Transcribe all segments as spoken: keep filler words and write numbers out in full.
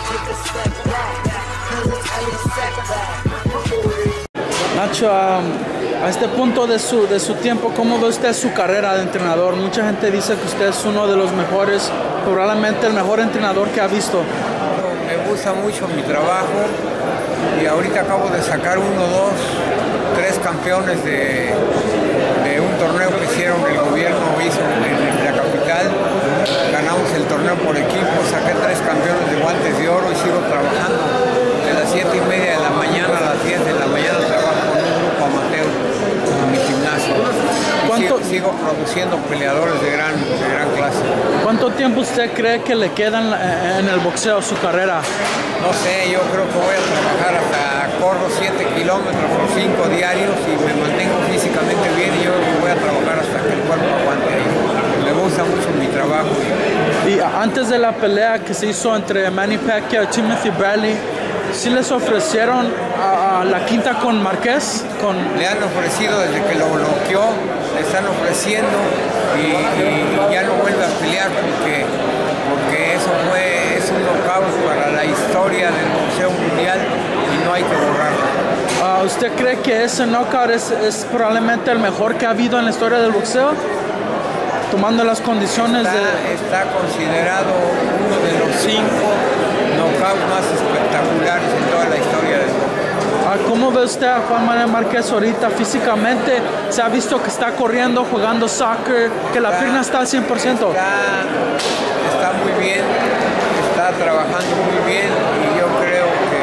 Nacho, um, a este punto de su, de su tiempo, ¿cómo ve usted su carrera de entrenador? Mucha gente dice que usted es uno de los mejores, probablemente el mejor entrenador que ha visto. Me gusta mucho mi trabajo y ahorita acabo de sacar uno, dos, tres campeones de, de un torneo que hicieron, el gobierno hizo en, en la capital. Ganamos el torneo por equipo, saqué tres campeones de guantes de oro y sigo trabajando. De las siete y media de la mañana a las diez de la mañana trabajo con un grupo amateur en mi gimnasio. Sigo, sigo produciendo peleadores de gran, de gran clase. ¿Cuánto tiempo usted cree que le queda en, en el boxeo, su carrera? No sé, yo creo que voy a trabajar hasta, corro siete kilómetros o cinco diarios y me mantengo físicamente bien y yo voy a trabajar hasta que el cuerpo aguante ahí. Me gusta mucho mi trabajo. Y antes de la pelea que se hizo entre Manny Pacquiao y Timothy Bradley, ¿sí les ofrecieron a, a la quinta con Márquez? Con... Le han ofrecido desde que lo bloqueó, le están ofreciendo y, y ya no vuelve a pelear porque, porque eso fue es un knockout para la historia del boxeo mundial y no hay que borrarlo. Uh, ¿Usted cree que ese knockout es, es probablemente el mejor que ha habido en la historia del boxeo? Tomando las condiciones está, de... Está considerado uno de los cinco knockouts más espectaculares en toda la historia del boxeo. ¿Cómo ve usted a Juan Manuel Márquez ahorita físicamente? Se ha visto que está corriendo, jugando soccer, que la está, pierna está al cien por ciento. Está, está muy bien, está trabajando muy bien y yo creo que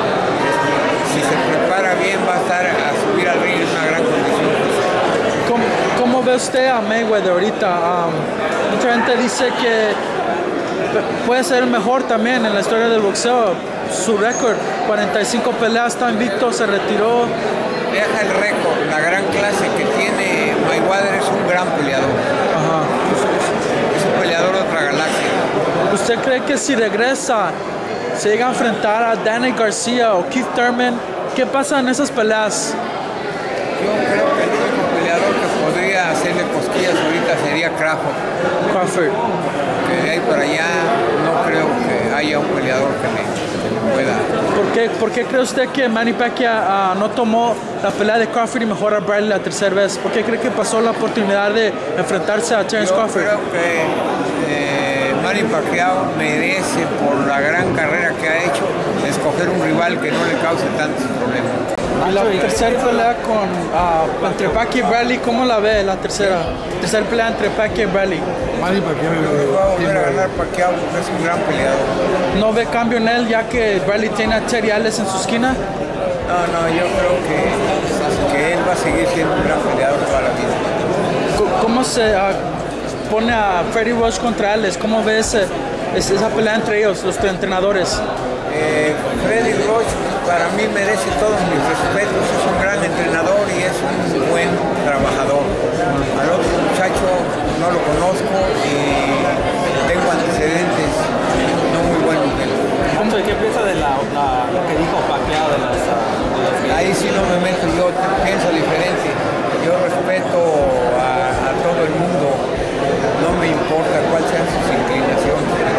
si se prepara bien va a estar a subir al ring en una gran condición. ¿Cómo, cómo ve usted a Mayweather ahorita? Um, mucha gente dice que puede ser el mejor también en la historia del boxeo. Su récord, cuarenta y cinco peleas, está invicto, se retiró. Deja el récord, la gran clase que tiene Mayweather, es un gran peleador. Ajá. Es, es un peleador de otra galaxia. ¿Usted cree que si regresa, se llega a enfrentar a Danny García o Keith Thurman, qué pasa en esas peleas? Yo creo que el único peleador que podría hacerle cosquillas ahorita sería Crawford. Crawford. Que de ahí para allá no creo que haya un peleador que me, que me pueda. ¿Por qué, ¿Por qué cree usted que Manny Pacquiao uh, no tomó la pelea de Crawford y mejor a Bradley la tercera vez? ¿Por qué cree que pasó la oportunidad de enfrentarse a Terence Yo Crawford? Creo que eh, Manny Pacquiao merece, por la gran carrera que ha hecho, escoger un rival que no le cause tantos problemas. Y la tercera pelea con, uh, entre Pacquiao y Bradley, ¿cómo la ve la tercera? Tercera pelea entre Pacquiao y Bradley. Manny Pacquiao va a volver a ganar Pacquiao porque es un gran peleador. ¿No ve cambio en él ya que Bradley tiene a Terry Ellis en su esquina? No, no, yo creo que, que él va a seguir siendo un gran peleador toda la vida. ¿Cómo se uh, pone a Freddie Roach contra Ellis? ¿Cómo ve ese, esa pelea entre ellos, los entrenadores? Eh, Freddie Roach para mí merece todos mis respetos, es un gran entrenador y es un buen trabajador. Al otro muchacho no lo conozco y tengo antecedentes no muy buenos de él. ¿Qué piensa de la, la, lo que dijo Pacquiao de las, de las... Ahí sí no me meto, yo pienso diferente. Yo respeto a, a todo el mundo, no me importa cuáles sean sus inclinaciones, pero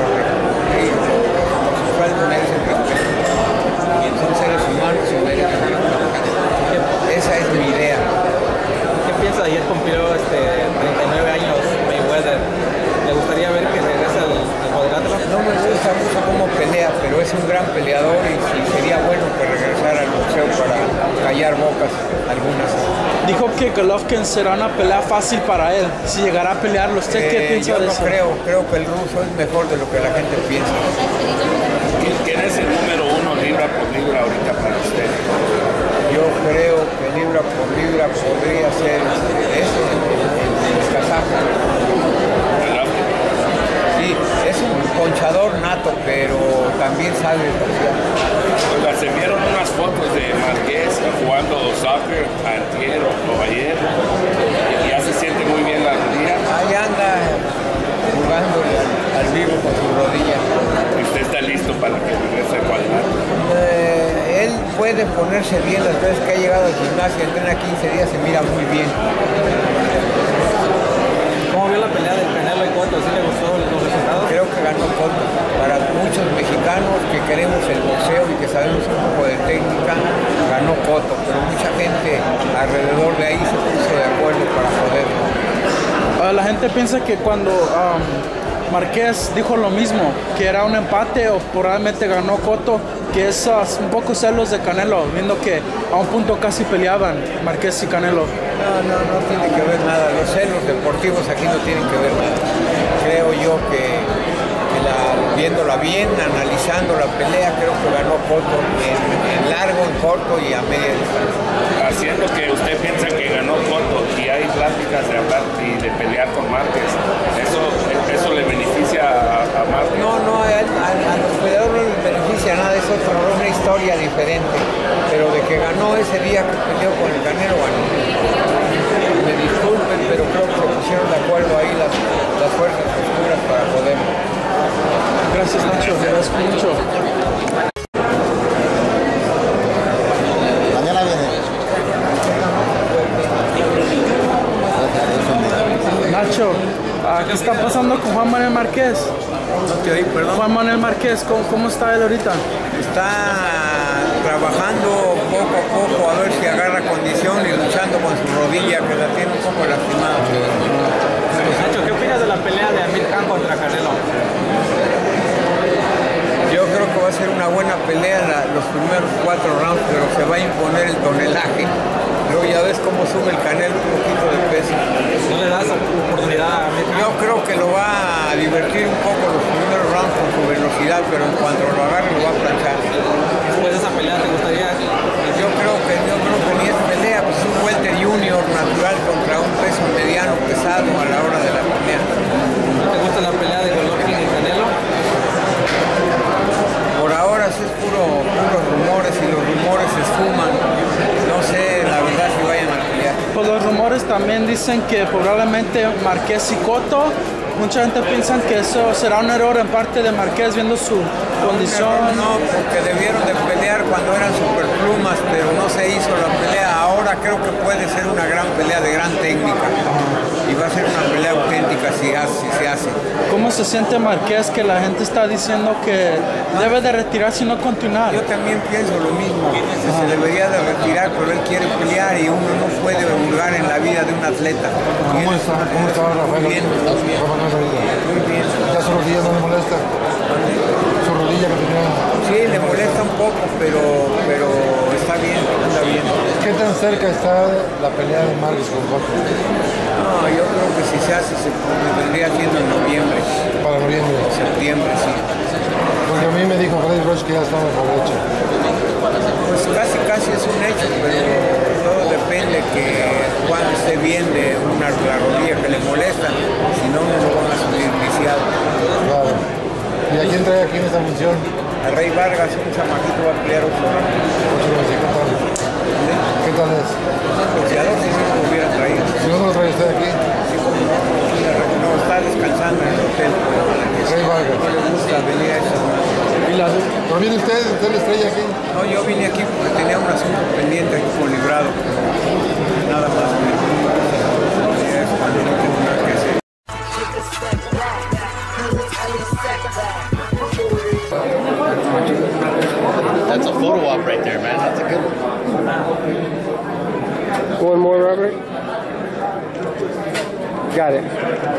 por merecen respeto. Son seres humanos y merecen respeto. Esa es mi idea. ¿Qué piensa? Ayer cumplió este, treinta y nueve años Mayweather. ¿Le gustaría ver que regrese al, al cuadrilátero? No me gusta mucho cómo pelea, pero es un gran peleador y, y sería bueno que regresara al boxeo para callar bocas algunas. Dijo que Golovkin será una pelea fácil para él, si llegará a pelearlo. ¿Usted eh, qué piensa yo de no eso? Creo, creo que el ruso es mejor de lo que la gente piensa. ¿Quién es el número uno libra por libra ahorita para usted? Yo creo que libra por libra podría ser ese, el kazajo. Sí, es un ponchador nato, pero también sabe boxear. Oiga, se vieron unas fotos de Márquez jugando soccer antier o ayer y ya se siente muy bien la rodilla. Ahí anda jugando al vivo con su rodilla. ¿Usted está listo para que regrese al cuadrilátero? Eh, él puede ponerse bien las veces que ha llegado al gimnasio, entrena quince días, se mira muy bien. ¿Cómo vio la pelea del Canelo y Cotto? ¿Sí le gustó los resultados? Creo que ganó Cotto. Para muchos mexicanos que queremos el boxeo y que sabemos un poco de técnica, ganó Cotto, pero mucha gente alrededor de ahí se puso de acuerdo para joderlo. Uh, la gente piensa que cuando um, Márquez dijo lo mismo, que era un empate o probablemente ganó Cotto, que es uh, un poco celos de Canelo, viendo que a un punto casi peleaban Márquez y Canelo. No, no, no tiene que ver nada, los celos deportivos aquí no tienen que ver nada. Creo yo que, que la, viéndola bien, analizando la pelea, creo que ganó Cotto en, en largo, en corto y a media distancia. Haciendo que usted piensa que ganó Cotto y hay pláticas de hablar y de pelear con Márquez, ¿eso, eso le beneficia a, a Márquez? No, no, a, a, a los peleadores no les beneficia nada, eso es una historia diferente, pero de que ganó ese día que peleó con el Canelo, ganó. Me disculpen, pero creo que se pusieron de acuerdo ahí las, las fuerzas oscuras para poder. Gracias, Nacho, te agradezco mucho. Mañana viene. Nacho, ¿qué está pasando con Juan Manuel Márquez? No te oí, perdón. Juan Manuel Márquez, ¿cómo, cómo está él ahorita? Está trabajando poco a poco a ver si agarra condición y luchando con su rodilla que la tiene un poco lastimada. Nacho, ¿qué opinas de la pelea de Amir Khan contra Canelo? Yo creo que va a ser una buena pelea la, los primeros cuatro rounds, pero se va a imponer el tonelaje. Luego ya ves cómo sube el Canelo un poquito de peso. ¿No le das oportunidad a Amir Khan? Yo creo que lo va a divertir un poco los primeros rounds con su velocidad, pero en cuanto lo agarre lo va a planchar. Después de esa pelea, ¿te gustaría? Yo creo que yo creo que ni es pelea, pues un welter junior natural contra un peso mediano pesado a la hora de la pelea. ¿No te gusta la pelea de Golovkin y Canelo? Por ahora sí es puro, puros rumores y los rumores se esfuman. No sé la verdad si vayan a pelear. Pues los rumores también dicen que probablemente Márquez y Cotto, mucha gente piensa que eso será un error en parte de Márquez viendo su condición. No, porque debieron de pelear cuando eran superplumas, pero no se hizo la pelea. Ahora creo que puede ser una gran pelea de gran técnica. Y va a ser una pelea auténtica si, hace, si se hace. ¿Cómo se siente Márquez que la gente está diciendo que debe de retirarse y no continuar? Yo también pienso lo mismo, que se debería de retirar, pero él quiere pelear y uno no puede hurgar en la vida de un atleta. ¿Cómo está, cómo está Rafael? Muy bien, muy bien. Muy bien. ¿Ya su rodilla no le molesta? ¿Su rodilla que tenía? Sí, le molesta un poco, pero, pero está bien, anda bien. ¿Qué tan cerca está la pelea de Márquez con Cotto? No, yo creo que si se hace, se vendría siendo en noviembre. Para noviembre. Septiembre, sí. Porque a mí me dijo Freddy Roach que ya estaba por hecho. Pues casi, casi es un hecho, pero todo depende que Juan esté bien de una la rodilla que le molesta, si no, no lo van a subir viciado. Claro. ¿Y a quién trae aquí en esta función? A Rey Vargas, un chamaquito va a pelear ocho horas. Ocho meses, ¿qué tal? ¿Qué tal es? Boxeador si no lo hubiera traído. Si no, no lo trae usted aquí. No, está descansando en el hotel. Rey Vargas. No le gusta venir a eso. ¿No viene usted? ¿Usted le estrella aquí? No, yo vine aquí porque tenía un asunto pendiente aquí con Librado. Nada más. Es cuando no tengo nada que hacer. That's a photo op right there, man. That's a good one. One more, Robert. Got it.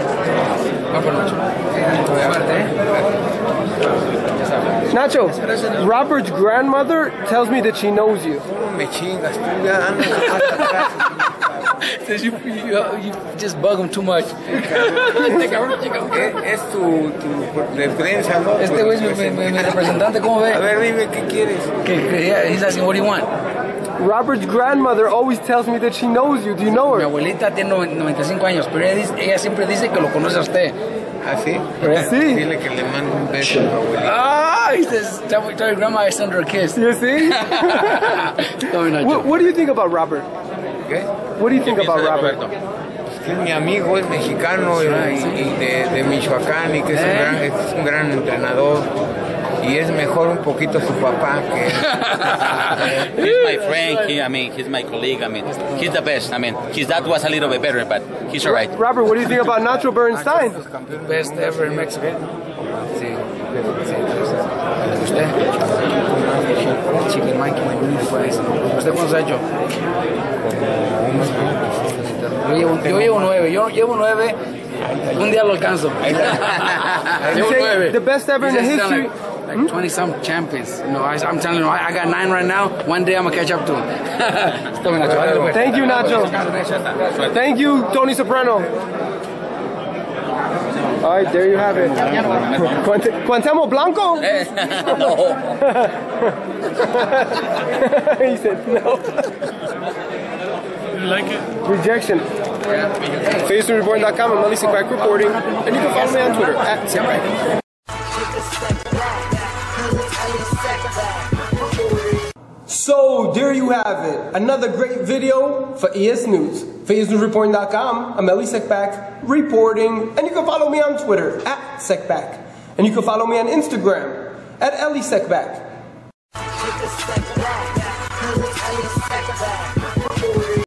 Nacho, Robert's grandmother tells me that she knows you. Me chingas, tú ya andas más atrás. Says you, you, you just bug him too much. Es tu, tu de prensa, ¿no? Este güey es mi, mi, mi representante, ¿cómo ve? A ver, dime, ¿qué quieres? Que, que, he's asking, what do you want? Robert's grandmother always tells me that she knows you. Do you know Mi her? abuelita tiene noventa y cinco años, pero ella, dice, ella siempre dice que lo conoce a usted. ¿Ah, sí? Sí. Dile que le mando un beso a tu abuelita. Ah, he says, tell, tell your grandma I send her a kiss. You see? No, no, what, what do you think about Robert? ¿Qué? What do you think about Robert? Pues que es mi amigo, es mexicano y, y de, de Michoacán y que es un, gran, es un gran entrenador. Y es mejor un poquito su papá que... He's my friend, he, I mean, he's my colleague, I mean, he's the best, I mean, his dad was a little bit better, but he's alright. Robert, what do you think about Nacho Bernstein? Best ever in Mexico. Sí, sí, ¿usted? máquina, ¿usted cuántos ha hecho? Yo llevo, yo llevo nueve, yo llevo nueve, un día lo alcanzo. Llevo nueve. The best ever in the history. Like, like twenty some champions. You know, I, I'm telling you, I, I got nine right now. One day I'm gonna catch up to him. Thank you, Nacho. Thank you, Tony Soprano. All right, there you have it. Cuauhtémoc Cuauhtémoc Blanco? No. He said no. You like it? Rejection. Face news reporting dot com and Melly Sickback reporting. And you can follow me on Twitter at Sickback. So there you have it. Another great video for E S News. Face news reporting dot com, I'm Melly Sickback reporting. And you can follow me on Twitter at Sickback. And you can follow me on Instagram at Ellie Sickback.